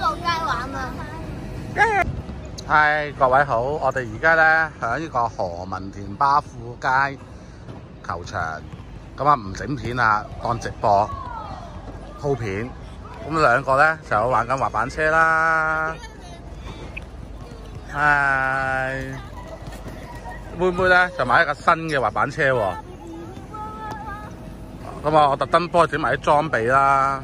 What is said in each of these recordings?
過街玩啊！ 係各位好，我哋而家咧喺呢個何文田巴富街球場，咁啊唔整片啦，當直播鋪片。咁兩個咧就有玩緊滑板車啦。係妹妹咧就買一個新嘅滑板車喎。咁啊，我特登幫佢整埋啲裝備啦。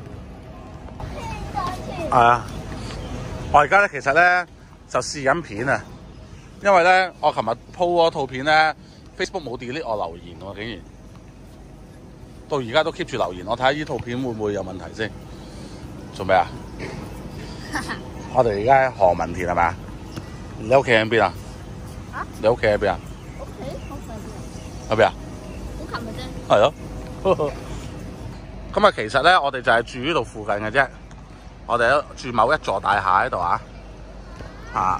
係啊，我而家咧其實咧就試緊片啊，因為咧我琴日 po 嗰套片咧 ，Facebook 冇 delete 我留言喎，竟然到而家都 keep 住留言。我睇下呢套片會唔會有問題先？做咩啊？我哋而家喺何文田係咪啊？你屋企喺邊啊？啊？你屋企喺邊啊？ 屋企好細邊。 喺邊啊？ 好近嘅啫。 係咯。咁啊，其實咧，我哋就係住呢度附近嘅啫。我哋住某一座大廈喺度啊。啊！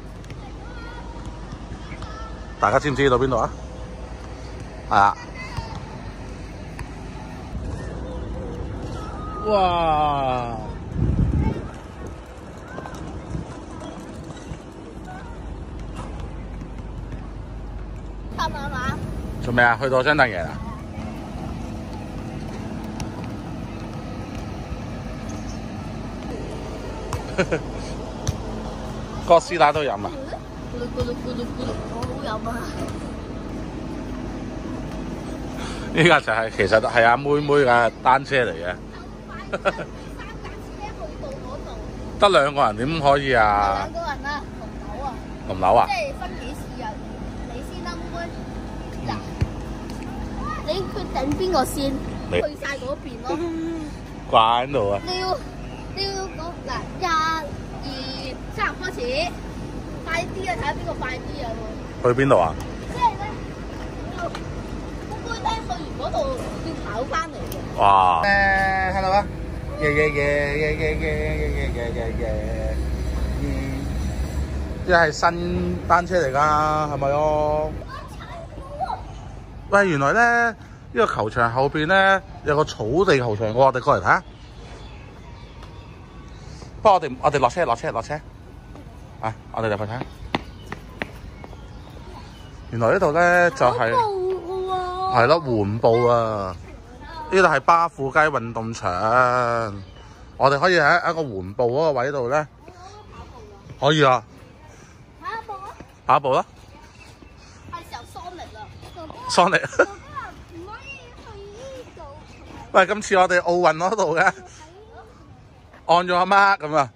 大家知唔知道邊度啊？係啊！哇！ 探下嘛？ 做咩啊？去到張凳爺啦！哥斯拉都飲啊！ 咕嚕咕嚕咕嚕咕嚕，好好飲啊！ 呢架就係其實係阿妹妹嘅單車嚟嘅。 三架車去到嗰度。 得兩個人點可以啊？ 兩個人啊，同樓啊。 同樓啊？ 即係分幾次啊？你先啦，妹妹。嗱，你決定邊個先？去晒嗰邊咯。 掛喺度啊！ 你要講嗱，1、2、3開始，快啲啊！睇下邊個快啲啊！ 去邊度啊？ 即係咧，妹妹咧去完嗰度要跑翻嚟嘅。 哇！hello 啊！耶！呢係新單車嚟㗎，係咪哦？喂，原來咧呢個球場後邊咧有個草地球場喎，我哋過嚟睇下。不過我哋落車啊！我哋入去睇下。原來呢度咧就係係咯緩步啊！呢度係巴富街運動場，我哋可以喺一個緩步嗰個位度咧，可以啊！跑一步啦！ 係時候Sonic啦 ！Sonic 唔可以去呢度。 喂，今次我哋奧運嗰度嘅，按咗阿媽咁啊，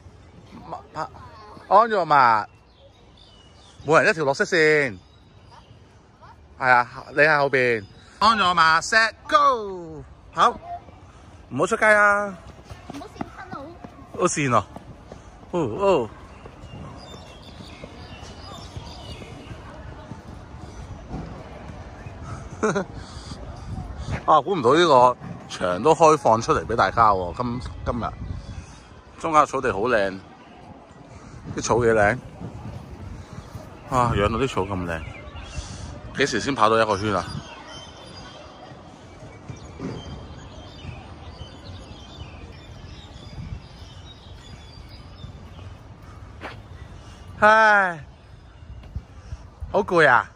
按咗阿媽，每人一條綠色線，係啊，你喺後邊，按咗阿媽 ，set go， 好，唔好出街啊！ 唔好跣親好。 好跣啊！哦。啊！估唔到呢個場都開放出嚟俾大家喎，今日中間草地好靚，啲草幾靚啊！養到啲草咁靚，幾時先跑到一個圈啊？唉，好攰啊！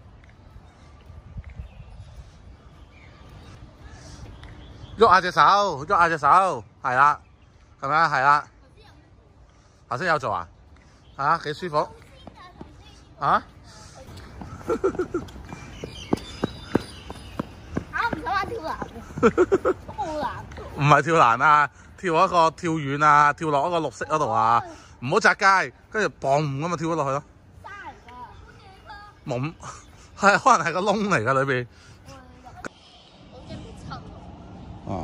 喐下隻手，係啦，係咪啊？係啦。頭先有做啊？嚇，幾舒服？嚇？ 唔使玩跳欄嘅，冇欄。 唔係跳欄啊，跳一個跳遠啊，跳落一個綠色嗰度啊，唔好擲街，跟住嘣咁啊跳咗落去咯。沙嚟㗎。冇，係可能係個窿嚟㗎裏邊。啊！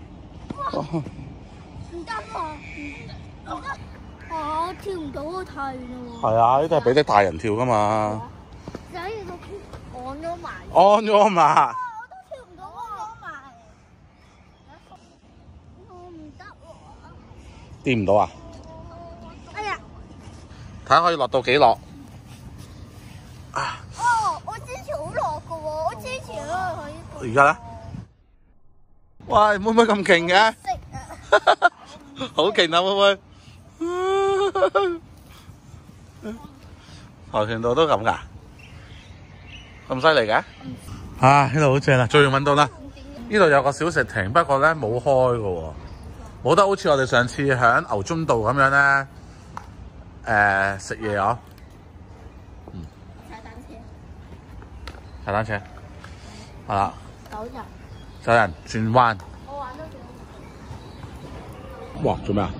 唔得啊！唔得， 我跳唔到啊！太遠啦喎。 係啊，呢啲係俾啲大人跳噶嘛。 所以個按咗埋。 按咗埋。 我都跳唔到啊！按埋。我唔得喎。 掂唔到啊？ 哎呀！ 睇下可以落到幾落。 哦，我之前好落㗎喎，我之前咧可以。 而家咧？喂，妹妹咁勁嘅，好勁啊妹妹！ 跆拳道都咁㗎？咁犀利嘅？啊！呢度好正啦，終於揾到啦！呢度有個小食亭，不過咧冇開嘅喎，冇得好似我哋上次喺牛津道咁樣咧，食嘢哦。踩單車，係啦。走人轉彎。 我玩得哇！做咩啊？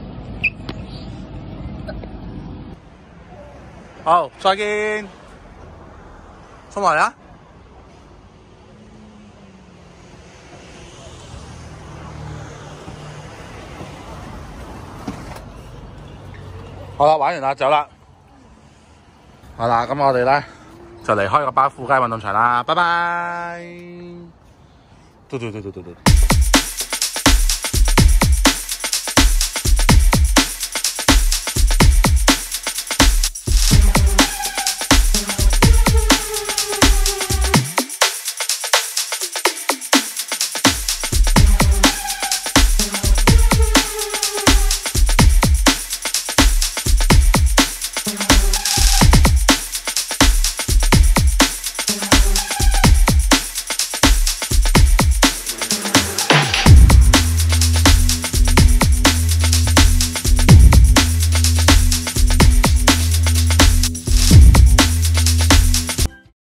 好，再見。衝埋嚟啊！好啦，玩完啦，走啦。好啦，咁我哋咧就離開個巴富街運動場啦，拜拜。嘟嘟嘟嘟嘟嘟。